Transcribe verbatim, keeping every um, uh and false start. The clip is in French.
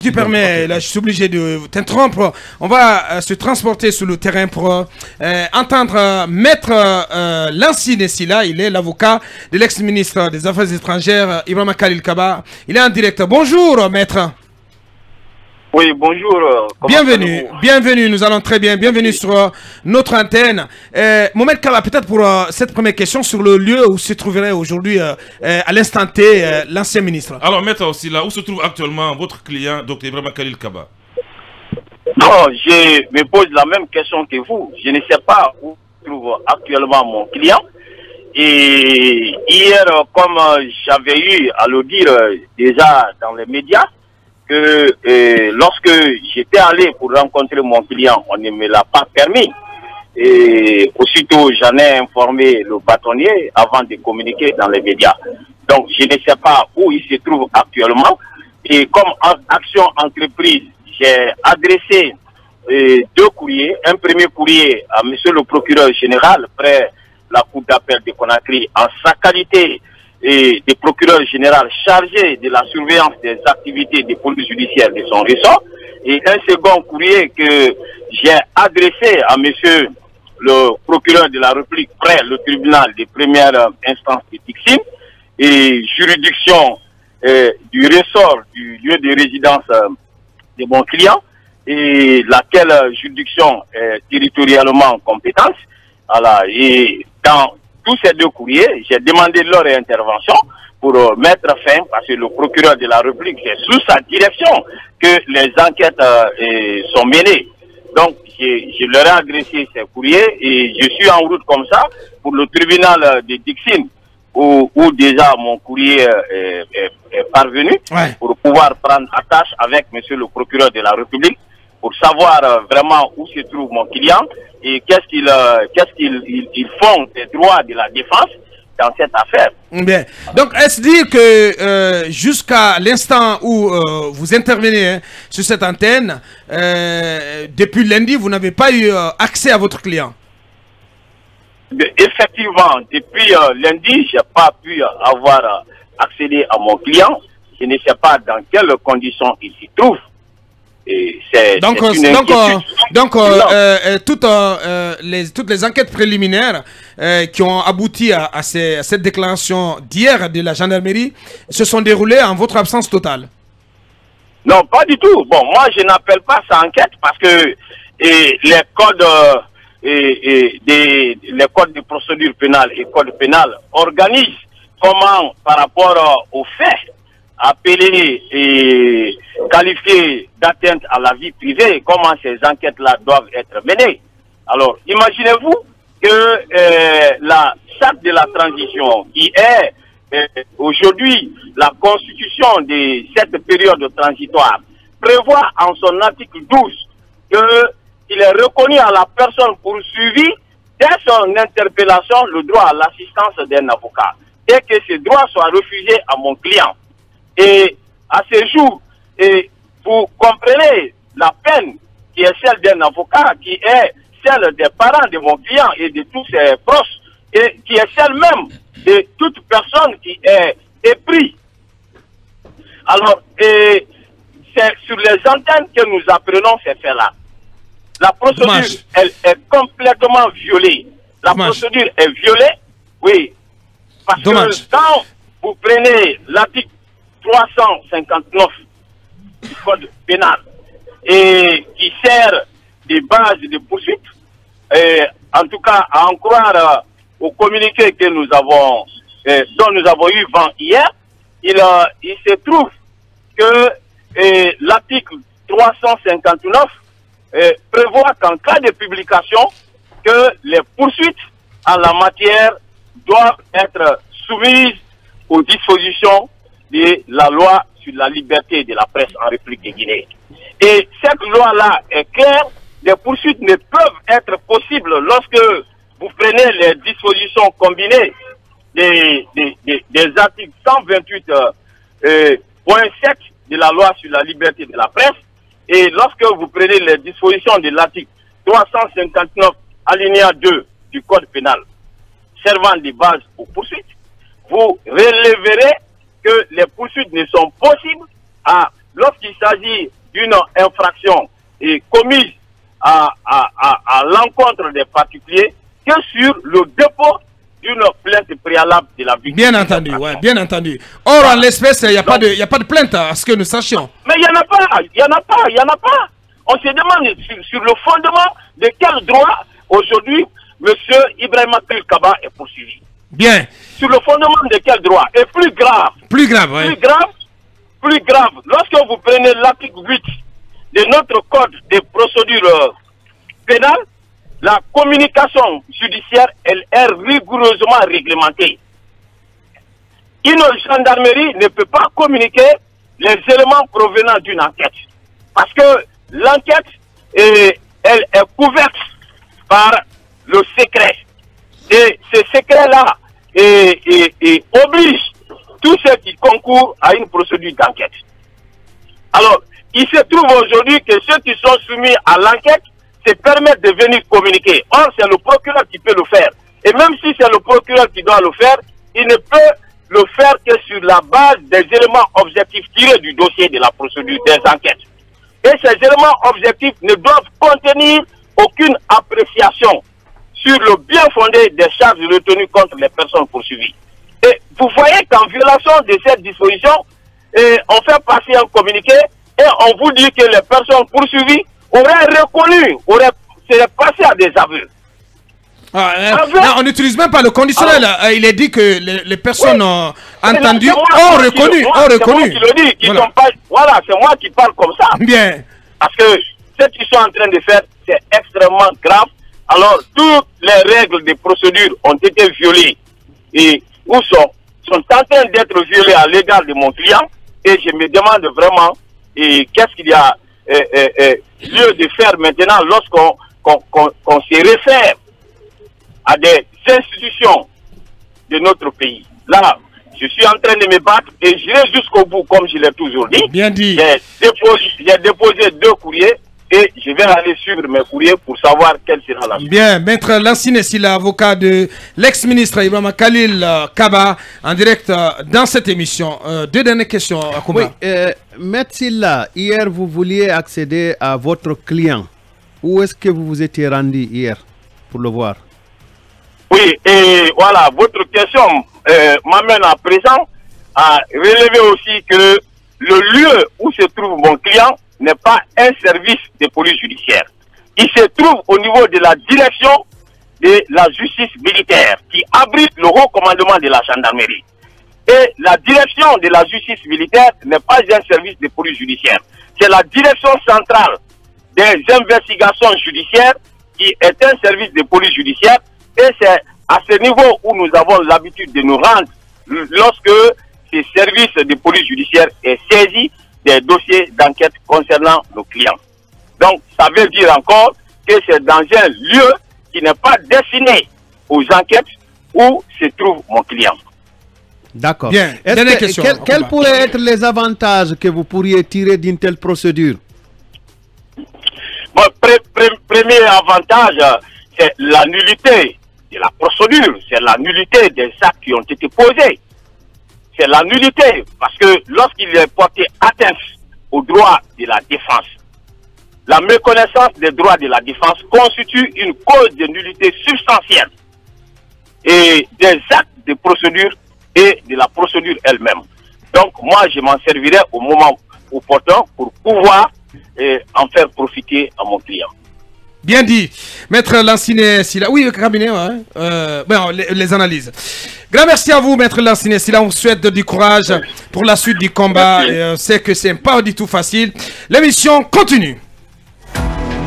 tu permets, okay. Là, je suis obligé de t'interrompre. On va euh, se transporter sur le terrain pour euh, entendre euh, Maître euh, Lancy Nessila. Il est l'avocat de l'ex-ministre des Affaires étrangères, Ibrahima Khalil Kaba. Il est en direct. Bonjour, Maître. Oui, bonjour. Bienvenue, bienvenue, nous allons très bien, bienvenue sur euh, notre antenne. Euh, Mohamed Kaba, peut-être pour euh, cette première question sur le lieu où se trouverait aujourd'hui, euh, euh, à l'instant T, euh, l'ancien ministre. Alors, Maître aussi, là, où se trouve actuellement votre client, docteur Ibrahima Khalil Kaba? Bon, je me pose la même question que vous. Je ne sais pas où se trouve actuellement mon client. Et hier, comme j'avais eu à le dire déjà dans les médias, que euh, lorsque j'étais allé pour rencontrer mon client, on ne me l'a pas permis. Et aussitôt, j'en ai informé le bâtonnier avant de communiquer dans les médias. Donc, je ne sais pas où il se trouve actuellement. Et comme action entreprise, j'ai adressé euh, deux courriers. Un premier courrier à monsieur le procureur général près la cour d'appel de Conakry en sa qualité et des procureurs généraux chargés de la surveillance des activités de police judiciaire de son ressort. Et un second courrier que j'ai adressé à monsieur le procureur de la République près le tribunal de première instance de Tixine et juridiction euh, du ressort du lieu de résidence euh, de mon client et laquelle juridiction est territorialement compétente. Voilà. Et dans tous ces deux courriers, j'ai demandé leur intervention pour euh, mettre fin, parce que le procureur de la République, c'est sous sa direction que les enquêtes euh, sont menées. Donc, je, je leur ai adressé ces courriers et je suis en route comme ça pour le tribunal de Tixine, où, où déjà mon courrier est, est, est parvenu, ouais. Pour pouvoir prendre attache avec monsieur le procureur de la République, pour savoir euh, vraiment où se trouve mon client et qu'est-ce qu'ils euh, qu'est-ce qu'ils ils, ils font des droits de la défense dans cette affaire. Bien. Donc, est-ce dire que euh, jusqu'à l'instant où euh, vous intervenez hein, sur cette antenne, euh, depuis lundi, vous n'avez pas eu euh, accès à votre client? Effectivement, depuis euh, lundi, je n'ai pas pu avoir euh, accédé à mon client. Je ne sais pas dans quelles conditions il s'y trouve. Et donc, euh, donc, euh, donc euh, euh, toutes, euh, les, toutes les enquêtes préliminaires euh, qui ont abouti à, à, ces, à cette déclaration d'hier de la gendarmerie se sont déroulées en votre absence totale? Non, pas du tout. Bon, moi, je n'appelle pas ça enquête parce que et, les codes euh, et, et des, les codes de procédure pénale et code pénal organisent comment, par rapport euh, aux faits, appeler et qualifier d'atteinte à la vie privée, comment ces enquêtes-là doivent être menées. Alors, imaginez-vous que euh, la charte de la transition, qui est euh, aujourd'hui la constitution de cette période transitoire, prévoit en son article douze qu'il est reconnu à la personne poursuivie dès son interpellation le droit à l'assistance d'un avocat et que ce droit soit refusé à mon client. Et à ce jour, et vous comprenez la peine qui est celle d'un avocat, qui est celle des parents de mon client et de tous ses proches, et qui est celle même de toute personne qui est épris. Alors, c'est sur les antennes que nous apprenons ces faits-là. La procédure, Dommage. elle est complètement violée. La Dommage. procédure est violée, oui, parce Dommage. que quand vous prenez l'article trois cent cinquante-neuf du code pénal et qui sert de base de poursuite, et en tout cas à en croire euh, au communiqué que nous avons, euh, dont nous avons eu vent hier, il, euh, il se trouve que euh, l'article trois cent cinquante-neuf euh, prévoit qu'en cas de publication, que les poursuites en la matière doivent être soumises aux dispositions de la loi sur la liberté de la presse en République de Guinée. Et cette loi-là est claire, les poursuites ne peuvent être possibles lorsque vous prenez les dispositions combinées des, des, des, des articles cent vingt-huit point sept de la loi sur la liberté de la presse et lorsque vous prenez les dispositions de l'article trois cent cinquante-neuf alinéa deux du code pénal servant de base aux poursuites, vous relèverez que les poursuites ne sont possibles à lorsqu'il s'agit d'une infraction et commise à, à, à, à l'encontre des particuliers que sur le dépôt d'une plainte préalable de la victime. Bien entendu, ouais, bien entendu. Or, voilà. En l'espèce, il n'y a, a, a pas de plainte, à ce que nous sachions. Mais il n'y en a pas, il n'y en a pas, il n'y en a pas. On se demande sur, sur le fondement de quel droit, aujourd'hui, M. Ibrahima Kaba est poursuivi. Bien. Sur le fondement de quel droit? Et plus grave. Plus grave, oui. Plus grave, plus grave. Lorsque vous prenez l'article huit de notre code de procédure pénale, la communication judiciaire, elle est rigoureusement réglementée. Une gendarmerie ne peut pas communiquer les éléments provenant d'une enquête. Parce que l'enquête, elle est couverte par le secret. Et ce secret-là oblige tous ceux qui concourent à une procédure d'enquête. Alors, il se trouve aujourd'hui que ceux qui sont soumis à l'enquête se permettent de venir communiquer. Or, c'est le procureur qui peut le faire. Et même si c'est le procureur qui doit le faire, il ne peut le faire que sur la base des éléments objectifs tirés du dossier de la procédure des enquêtes. Et ces éléments objectifs ne doivent contenir aucune appréciation sur le bien fondé des charges retenues contre les personnes poursuivies. Et vous voyez qu'en violation de cette disposition, eh, on fait passer un communiqué et on vous dit que les personnes poursuivies auraient reconnu, auraient seraient passées à des aveux. Ah, euh, non, on n'utilise même pas le conditionnel. Alors, il est dit que les, les personnes oui, ont entendu, ont reconnu, ont reconnu. C'est moi qui le dis, qui voilà, sont pas, voilà c'est moi qui parle comme ça. Bien. Parce que ce qu'ils sont en train de faire, c'est extrêmement grave. Alors, toutes les règles de procédure ont été violées et ou sont, sont en train d'être violées à l'égard de mon client. Et je me demande vraiment qu'est-ce qu'il y a euh, euh, euh, lieu de faire maintenant lorsqu'on qu'on, qu'on, qu'on se réfère à des institutions de notre pays. Là, je suis en train de me battre et j'irai jusqu'au bout comme je l'ai toujours dit. Bien dit. J'ai déposé, j'ai déposé deux courriers et je vais aller suivre mes courriers pour savoir quelle sera la suite. Bien, Maître Lansine Silla, avocat de l'ex-ministre Ibrahima Khalil Kaba, en direct dans cette émission. Euh, deux dernières questions, Akouma. Oui, euh, Maître Silla, hier vous vouliez accéder à votre client. Où est-ce que vous vous étiez rendu hier pour le voir? Oui, et voilà, votre question euh, m'amène à présent à relever aussi que le lieu où se trouve mon client n'est pas un service de police judiciaire. Il se trouve au niveau de la direction de la justice militaire qui abrite le haut commandement de la gendarmerie. Et la direction de la justice militaire n'est pas un service de police judiciaire. C'est la direction centrale des investigations judiciaires qui est un service de police judiciaire. Et c'est à ce niveau où nous avons l'habitude de nous rendre lorsque ces services de police judiciaire est saisi des dossiers d'enquête concernant nos clients. Donc, ça veut dire encore que c'est dans un lieu qui n'est pas destiné aux enquêtes où se trouve mon client. D'accord. Bien. Dernière question. Quels quel pourraient être les avantages que vous pourriez tirer d'une telle procédure? Bon, pre pre premier avantage, c'est la nullité de la procédure, c'est la nullité des actes qui ont été posés. C'est la nullité, parce que lorsqu'il est porté atteinte aux droits de la défense, la méconnaissance des droits de la défense constitue une cause de nullité substantielle et des actes de procédure et de la procédure elle-même. Donc moi, je m'en servirai au moment opportun pour pouvoir eh, en faire profiter à mon client. Bien dit. Maître Lansine Silla. Oui, le cabinet, ouais. euh, bon, les, les analyses. Grand merci à vous, Maître Lansine Silla. On vous souhaite du courage pour la suite du combat. Et on sait que c'est pas du tout facile. L'émission continue.